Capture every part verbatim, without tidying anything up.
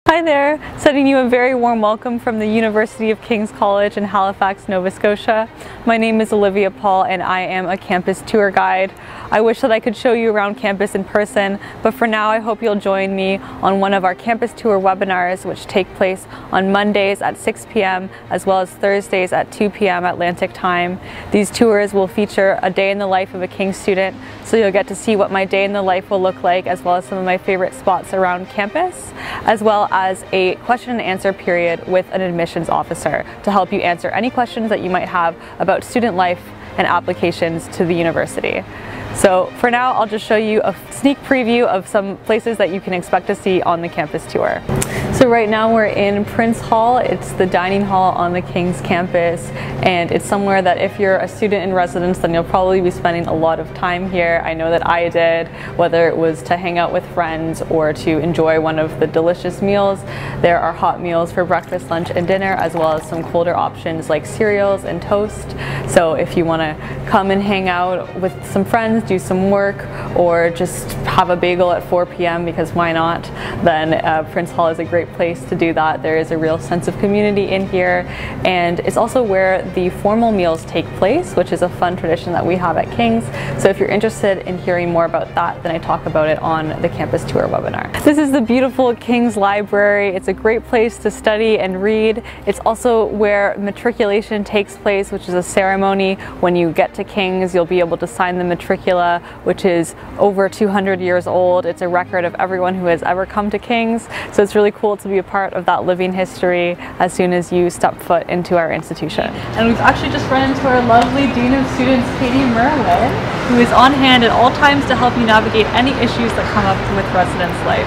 Hi there, sending you a very warm welcome from the University of King's College in Halifax, Nova Scotia. My name is Olivia Paul and I am a campus tour guide. I wish that I could show you around campus in person, but for now I hope you'll join me on one of our campus tour webinars which take place on Mondays at six p m as well as Thursdays at two p m Atlantic time. These tours will feature a day in the life of a King's student, so you'll get to see what my day in the life will look like as well as some of my favorite spots around campus, as well as a question and answer period with an admissions officer to help you answer any questions that you might have about student life and applications to the university. So for now, I'll just show you a sneak preview of some places that you can expect to see on the campus tour. So right now we're in Prince Hall. It's the dining hall on the King's campus, and it's somewhere that if you're a student in residence, then you'll probably be spending a lot of time here. I know that I did, whether it was to hang out with friends or to enjoy one of the delicious meals. There are hot meals for breakfast, lunch, and dinner, as well as some colder options like cereals and toast. So if you want to come and hang out with some friends, do some work, or just have a bagel at four p m because why not, then uh, Prince Hall is a great place to do that. There is a real sense of community in here, and it's also where the formal meals take place, which is a fun tradition that we have at King's. So if you're interested in hearing more about that, then I talk about it on the campus tour webinar. This is the beautiful King's Library. It's a great place to study and read. It's also where matriculation takes place, which is a ceremony. When you get to King's, you'll be able to sign the matricula, which is over two hundred years old. It's a record of everyone who has ever come to King's, so it's really cool to be a part of that living history as soon as you step foot into our institution. And we've actually just run into our lovely Dean of Students, Katie Merlin, who is on hand at all times to help you navigate any issues that come up with residence life.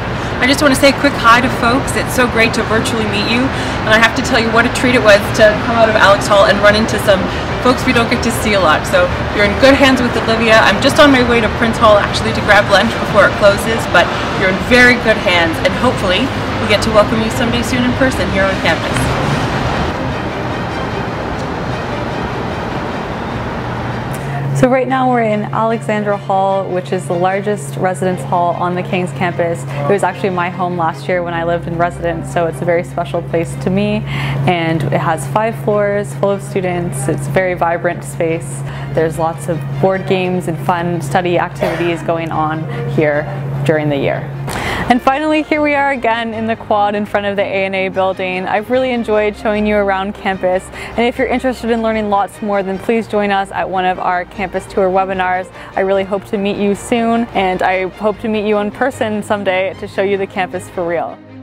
I just want to say a quick hi to folks. It's so great to virtually meet you, and I have to tell you what a treat it was to come out of Alex Hall and run into some folks we don't get to see a lot. So you're in good hands with Olivia. I'm just on my way to Prince Hall actually to grab lunch before it closes, but you're in very good hands, and hopefully we get to welcome you someday soon in person here on campus. So right now we're in Alexandra Hall, which is the largest residence hall on the King's campus. It was actually my home last year when I lived in residence, so it's a very special place to me. And it has five floors full of students. It's a very vibrant space. There's lots of board games and fun study activities going on here during the year. And finally, here we are again in the quad in front of the A and A building. I've really enjoyed showing you around campus, and if you're interested in learning lots more, then please join us at one of our campus tour webinars. I really hope to meet you soon, and I hope to meet you in person someday to show you the campus for real.